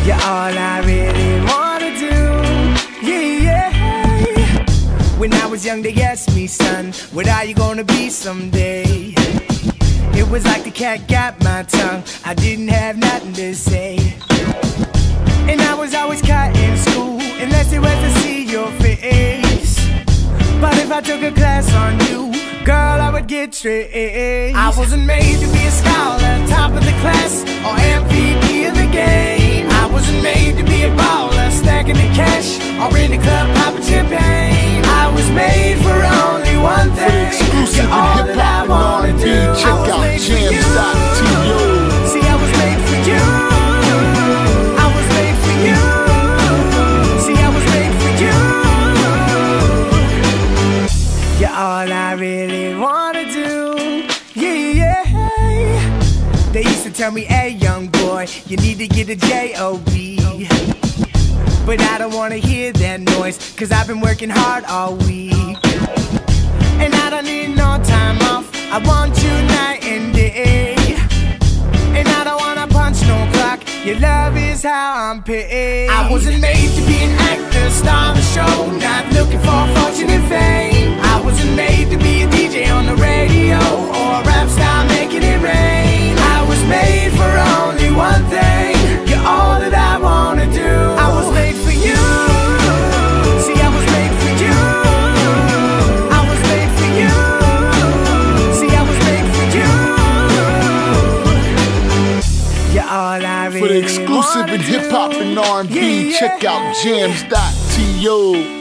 You're all I really wanna do. Yeah, yeah. When I was young, they asked me, son, what are you gonna be someday? It was like the cat got my tongue. I didn't have nothing to say. And I was always caught in school, unless it was to see your face. But if I took a class on you, girl, I would get straight A's. I wasn't made to be a scholar, top of the class, or MVP of the game. I wasn't made to be a baller, stacking the cash, or in the club popping champagne. I was made for only one thing. Exclusive all in that I hip-hop wanna and do. R&B. Check out jams.to. See, I was made for you. I was made for you. See, I was made for you. You're all I really wanna do. Yeah, yeah. They used to tell me, hey, young boy, you need to get a J.O.B. But I don't wanna hear that noise, cause I've been working hard all week. And I don't need no time off, I want you night and day. And I don't wanna punch no clock, your love is how I'm paid. I wasn't made to be an actor, star on the show, not looking for fortune and fame. I wasn't made to be a DJ on the radio, or a rap star making it rain. I was made for only one thing, you're all that I wanna do. I was made for you. See, I was made for you. I was made for you. See, I was made for you. You're all I really For the exclusive in hip-hop and R&B, check out jams.to.